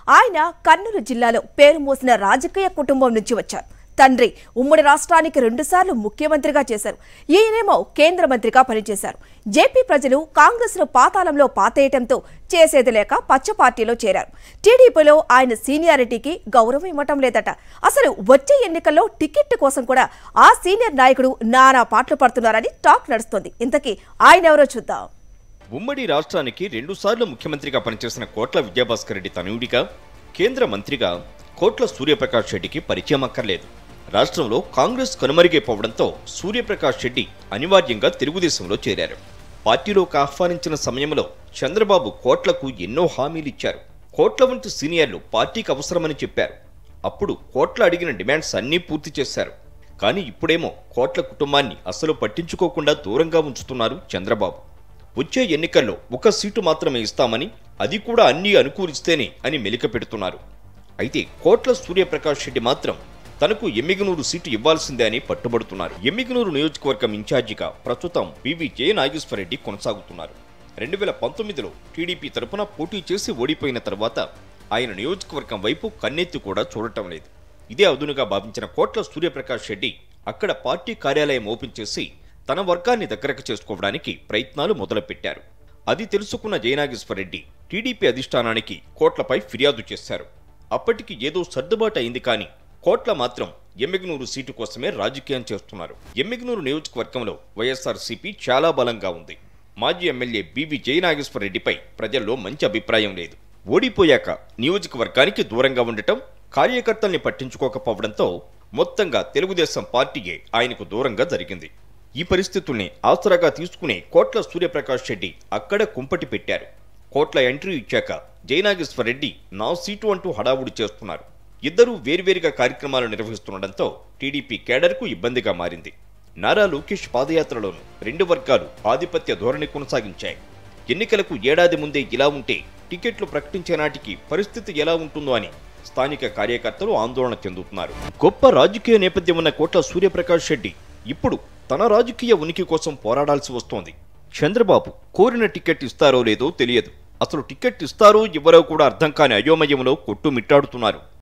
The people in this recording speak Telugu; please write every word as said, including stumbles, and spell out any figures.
ఆయన కర్నూలు జిల్లాలో పేరు మోసిన రాజకీయ కుటుంబం నుంచి వచ్చారు. తండ్రి ఉమ్మడి రాష్ట్రానికి రెండుసార్లు ముఖ్యమంత్రిగా చేశారు. ఈయనేమో కేంద్ర మంత్రిగా పనిచేశారు. జేపీ ప్రజలు కాంగ్రెస్ను పాతాళంలో పాతేయటంతో చేసేది లేక పచ్చ పార్టీలో చేరారు. టీడీపీలో ఆయన సీనియారిటీకి గౌరవం ఇవ్వటం లేదట. అసలు వచ్చే ఎన్నికల్లో టికెట్ కోసం కూడా ఆ సీనియర్ నాయకుడు నానా పాటలు పడుతున్నారని టాక్ నడుస్తోంది. ఇంతకీ ఆయన ఎవరో చూద్దాం. ఉమ్మడి రాష్ట్రానికి రెండుసార్లు ముఖ్యమంత్రిగా పనిచేసిన కోట్ల విజయభాస్కర్ రెడ్డి తనయుడిగా, కేంద్ర మంత్రిగా కోట్ల సూర్య ప్రకాష్ రెడ్డికి పరిచయం అక్కర్లేదు. రాష్ట్రంలో కాంగ్రెస్ కనుమరుగైపోవడంతో సూర్యప్రకాష్ రెడ్డి అనివార్యంగా తెలుగుదేశంలో చేరారు. పార్టీలోకి ఆహ్వానించిన సమయంలో చంద్రబాబు కోట్లకు ఎన్నో హామీలిచ్చారు. కోట్ల వంటి సీనియర్లు పార్టీకి అవసరమని చెప్పారు. అప్పుడు కోట్ల అడిగిన డిమాండ్స్ అన్నీ పూర్తి చేశారు. కానీ ఇప్పుడేమో కోట్ల కుటుంబాన్ని అసలు పట్టించుకోకుండా దూరంగా ఉంచుతున్నారు చంద్రబాబు. వచ్చే ఎన్నికల్లో ఒక సీటు మాత్రమే ఇస్తామని, అది కూడా అన్నీ అనుకూలిస్తేనే అని మెలిక పెడుతున్నారు. అయితే కోట్ల సూర్యప్రకాష్ రెడ్డి మాత్రం తనకు ఎమ్మిగనూరు సీటు ఇవ్వాల్సిందే అని పట్టుబడుతున్నారు. ఎమ్మిగనూరు నియోజకవర్గం ఇన్ఛార్జిగా ప్రస్తుతం పివి జయ నాగేశ్వర రెడ్డి కొనసాగుతున్నారు. రెండు వేల పంతొమ్మిదిలో టీడీపీ తరపున పోటీ చేసి ఓడిపోయిన తర్వాత ఆయన నియోజకవర్గం వైపు కన్నెత్తి కూడా చూడటం లేదు. ఇదే అదునుగా భావించిన కోట్ల సూర్యప్రకాష్ రెడ్డి అక్కడ పార్టీ కార్యాలయం ఓపెన్ చేసి తన వర్గాన్ని దగ్గరకు చేసుకోవడానికి ప్రయత్నాలు మొదలుపెట్టారు. అది తెలుసుకున్న జయనాగేశ్వర రెడ్డి టీడీపీ అధిష్టానానికి కోట్లపై ఫిర్యాదు చేశారు. అప్పటికి ఏదో సర్దుబాటు అయింది. కానీ కోట్ల మాత్రం ఎమ్మిగనూరు సీటు కోసమే రాజకీయం చేస్తున్నారు. ఎమ్మిగనూరు నియోజకవర్గంలో వైఎస్ఆర్సీపీ చాలా బలంగా ఉంది. మాజీ ఎమ్మెల్యే బివి జయనాగేశ్వర రెడ్డిపై ప్రజల్లో మంచి అభిప్రాయం లేదు. ఓడిపోయాక నియోజకవర్గానికి దూరంగా ఉండటం, కార్యకర్తల్ని పట్టించుకోకపోవడంతో మొత్తంగా తెలుగుదేశం పార్టీయే ఆయనకు దూరంగా జరిగింది. ఈ పరిస్థితుల్ని ఆసరాగా తీసుకునే కోట్ల సూర్యప్రకాష్ రెడ్డి అక్కడ కుంపటి పెట్టారు. కోట్ల ఎంట్రీ ఇచ్చాక జయనాగేశ్వర రెడ్డి నా సీటు అంటూ హడావుడి చేస్తున్నారు. ఇద్దరూ వేర్వేరుగా కార్యక్రమాలు నిర్వహిస్తుండటంతో టీడీపీ కేడర్కు ఇబ్బందిగా మారింది. నారా లోకేష్ పాదయాత్రలోనూ రెండు వర్గాలు ఆధిపత్య ధోరణి కొనసాగించాయి. ఎన్నికలకు ఏడాది ముందే ఇలా ఉంటే టికెట్లు ప్రకటించే నాటికి పరిస్థితి ఎలా ఉంటుందో అని స్థానిక కార్యకర్తలు ఆందోళన చెందుతున్నారు. గొప్ప రాజకీయ నేపథ్యం ఉన్న కోట్ల సూర్యప్రకాష్ రెడ్డి ఇప్పుడు తన రాజకీయ ఉనికి కోసం పోరాడాల్సి వస్తోంది. చంద్రబాబు కోరిన టికెట్ ఇస్తారో లేదో తెలియదు. అసలు టికెట్ ఇస్తారో ఇవ్వరో కూడా అర్థం కాని అయోమయంలో కొట్టుమిట్టాడుతున్నారు.